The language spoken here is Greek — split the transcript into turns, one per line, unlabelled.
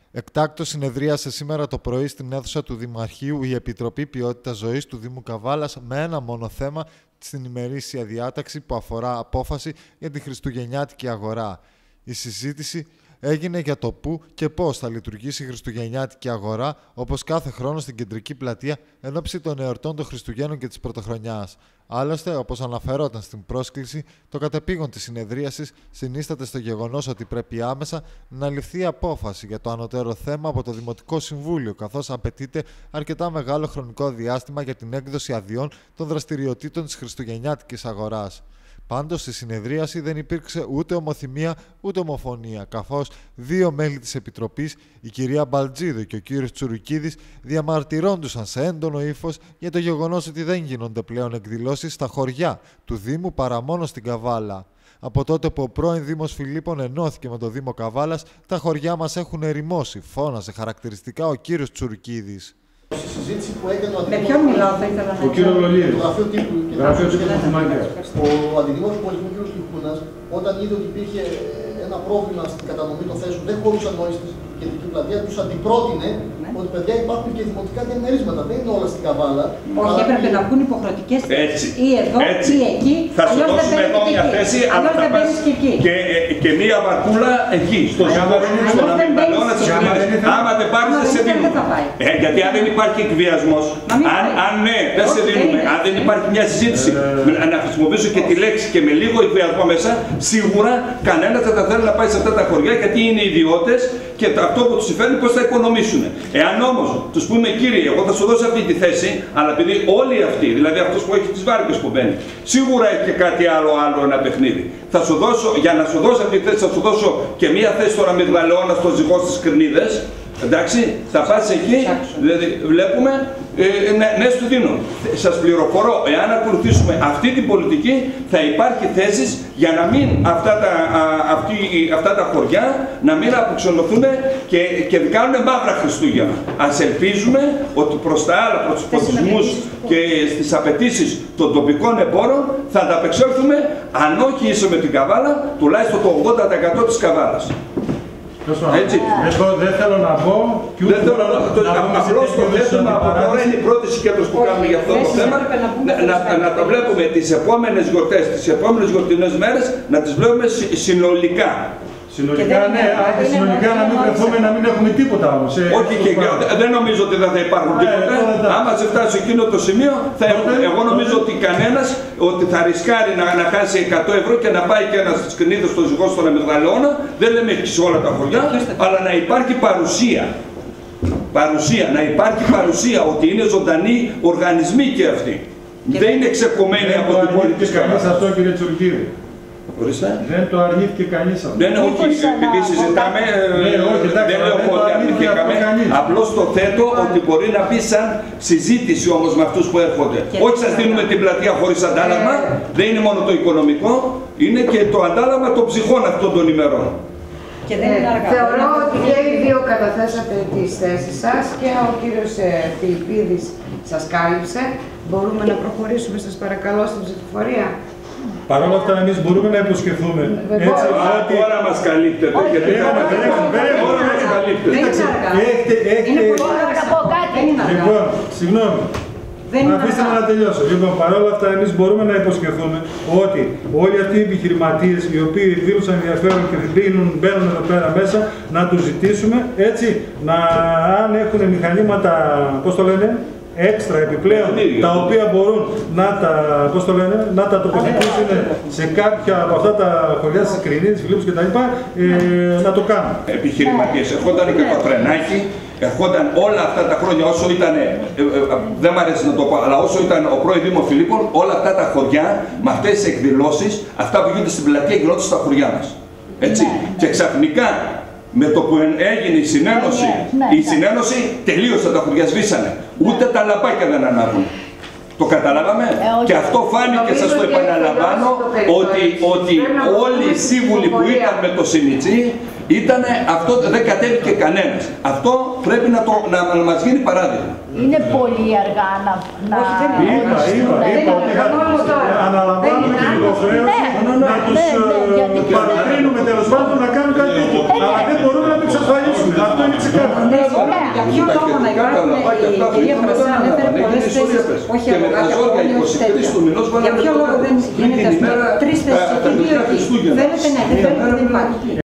Εκτάκτως συνεδρίασε σήμερα το πρωί στην αίθουσα του Δημαρχείου η Επιτροπή Ποιότητας Ζωής του Δήμου Καβάλας με ένα μόνο θέμα στην ημερήσια διάταξη που αφορά απόφαση για τη χριστουγεννιάτικη αγορά. Η συζήτηση έγινε για το πού και πώς θα λειτουργήσει η χριστουγεννιάτικη αγορά, όπως κάθε χρόνο στην κεντρική πλατεία εν ώψη των εορτών των Χριστουγέννων και της Πρωτοχρονιάς. Άλλωστε, όπως αναφερόταν στην πρόσκληση, το κατεπήγον της συνεδρίασης συνίσταται στο γεγονός ότι πρέπει άμεσα να ληφθεί απόφαση για το ανωτέρω θέμα από το Δημοτικό Συμβούλιο, καθώς απαιτείται αρκετά μεγάλο χρονικό διάστημα για την έκδοση αδειών των δραστηριοτήτων της χριστουγεννιάτικης αγοράς. Πάντως, στη συνεδρίαση δεν υπήρξε ούτε ομοθυμία ούτε ομοφωνία, καθώς δύο μέλη της Επιτροπής, η κυρία Μπαλτζίδου και ο κύριος Τσουρουκίδης, διαμαρτυρόντουσαν σε έντονο ύφος για το γεγονός ότι δεν γίνονται πλέον εκδηλώσεις στα χωριά του Δήμου παρά μόνο στην Καβάλα. Από τότε που ο πρώην Δήμος Φιλίππων ενώθηκε με το Δήμο Καβάλας, τα χωριά μας έχουν ερημώσει, φώνασε χαρακτηριστικά ο κύριος Τσουρουκίδης.
Στη συζήτηση που έκανε
με ποιον μιλάω, θα ήθελα να
ο κύριο Λολίδης,
το γραφείο τύπου ο αντιδημός του πολιτισμού κ. Κιχούνας, όταν είδε ότι υπήρχε ένα πρόβλημα στην κατανομή των θέσεων, δεν χωρούσαν νόηση στην κεντρική πλατεία, τους αντιπρότεινε ότι παιδιά υπάρχουν και δημοτικά διαμερίσματα, δεν είναι όλα στην Καβάλα.
Όχι, έπρεπε να βγουν υποχρεωτικές θέσεις ή εδώ ή εκεί.
Θα σου δώσουμε εδώ μια θέση, αλλά θα πας και μία βαρκούλα εκεί, στο Αμυγδαλαιώνα της Κρίνης. Άμα δεν πάρεις, δεν σε δίνουμε. Γιατί αν δεν υπάρχει εκβιασμός, αν ναι, δεν σε δίνουμε, αν δεν υπάρχει μια συζήτηση, να χρησιμοποιήσω και τη λέξη και με λίγο εκβιασμό μέσα, σίγουρα κανένας δεν θα θέλει να πάει σε αυτά τα χωριά, γιατί είναι ιδιώτες και αυτό που τους συμφέρει πώς θα οικονομήσουν. Εάν όμως τους πούμε, κύριε, εγώ θα σου δώσω αυτή τη θέση, αλλά επειδή όλοι αυτοί, δηλαδή αυτός που έχει τις βάρκες που μπαίνει, σίγουρα έχει και κάτι άλλο ένα παιχνίδι. Θα σου δώσω, για να σου δώσω αυτή τη θέση, θα σου δώσω και μία θέση στον Αμυγδαλαιώνα, στο Ζυγό στις Κρνίδες. Εντάξει, θα πας εκεί, δηλαδή βλέπουμε, ναι, σου δίνω. Σας πληροφορώ, εάν ακολουθήσουμε αυτή την πολιτική, θα υπάρχει θέσεις για να μην αυτά τα χωριά να μην αποξενωθούν και κάνουν μαύρα Χριστούγεννα. Ας ελπίζουμε ότι προς τα άλλα, προς τους πολιτισμούς και στις απαιτήσεις των τοπικών εμπόρων θα ανταπεξέλθουμε, αν όχι ίσο με την Καβάλα, τουλάχιστον το 80% της Καβάλας.
Έτσι. Εγώ δεν θέλω να πω και ούτε
απλώς το θέτουμε από τώρα, είναι η πρώτη συγκέντρωση που κάνουμε για αυτό το θέμα, να το βλέπουμε τις επόμενες γιορτές, τις επόμενες γιορτινές μέρες, να τις βλέπουμε συνολικά.
Συνολικά, ναι, αλλά συνολικά να μην βρεθούμε, να μην έχουμε τίποτα όμως.
Όχι, και δεν νομίζω ότι δεν θα υπάρχουν τίποτα. Άμα σε φτάσει εκείνο το σημείο, εγώ νομίζω ότι κανένας ότι θα ρισκάρει να χάσει 100 ευρώ και να πάει και ένας στις Κρνίδες στο Ζυγό στον Αμυγδαλαιώνα. Δεν λέμε σε όλα τα χωριά, αλλά να υπάρχει παρουσία. Να υπάρχει παρουσία, ότι είναι ζωντανοί οργανισμοί και αυτοί. Δεν είναι ξεκομμένοι από την πολιτική
κανείς αυτό, κύριε Τσουρκίδη. Δεν το αρνήθηκε κανείς αυτό.
Δεν είναι όχι, επειδή συζητάμε, δεν λέω ότι αρνηθήκαμε. Απλώς το θέτω ότι μπορεί να μπει σαν συζήτηση όμως με αυτούς που έρχονται. Όχι σας δίνουμε την πλατεία χωρίς αντάλλαγμα, δεν είναι μόνο το οικονομικό, είναι και το αντάλλαγμα των ψυχών αυτών των ημερών.
Θεωρώ ότι και οι δύο καταθέσατε τις θέσεις σας και ο κύριος Φιλιππίδης σας κάλυψε. Μπορούμε να προχωρήσουμε, σας παρακαλώ, στην ψηφοφορία.
Παρ' όλα αυτά, εμείς μπορούμε να υποσχεθούμε.
Έτσι, τώρα μας καλύπτεται.
Είναι πολύ να πω κάτι.
Λοιπόν, συγγνώμη. Αφήστε με να τελειώσω. Λοιπόν, παρ' όλα αυτά, εμείς μπορούμε να υποσχεθούμε ότι όλοι αυτοί οι επιχειρηματίες οι οποίοι δήλωσαν ενδιαφέρον και μπαίνουν εδώ πέρα μέσα, να τους ζητήσουμε έτσι, αν έχουν μηχανήματα, πώς το λένε, έξτρα επιπλέον, τα οποία μπορούν να τα τοποθετήσουν σε κάποια από αυτά τα χωριά της Κρινίδης, Φιλίππους κτλ. Να το κάνουν.
Επιχειρηματίες, ερχόταν και το τρενάκι, ερχόταν όλα αυτά τα χρόνια όσο ήταν, δεν μ' αρέσει να το πω, αλλά όσο ήταν ο πρώην Δήμος Φιλίππων, όλα αυτά τα χωριά με αυτές τις εκδηλώσεις, αυτά που γίνονται στην πλατεία γινόταν στα χωριά μας. Έτσι. Και ξαφνικά, με το που έγινε η συνένωση τελείωσε, τα χωριά σβήσανε. Ούτε τα λαπάκια δεν ανάβουν. Το καταλάβαμε. Και αυτό φάνηκε, σας το επαναλαμβάνω, ότι όλοι οι σύμβουλοι που ήταν με το Σινιτσί αυτό δεν κατέβηκε κανένας. Αυτό πρέπει να μας γίνει παράδειγμα.
Είναι πολύ αργά να...
Είπα ότι αναλαμβάνουμε την υποχρέωση να τους παρακρίνουμε τέλος πάντων να κάνουν κάτι τέτοιο. Αλλά δεν μπορούμε να το εξασφαλίσουμε. Αυτό είναι ξεκάθαρο.
Για ποιο λόγο να υπάρχουν, η κυρία Φρασά ανέφερε πολλές θέσεις, όχι από κάποια πόλη, για ποιο λόγο δεν γίνεται αυτό, 3 θέσεις και 2 εκεί. Θέλετε να δεν υπάρχει.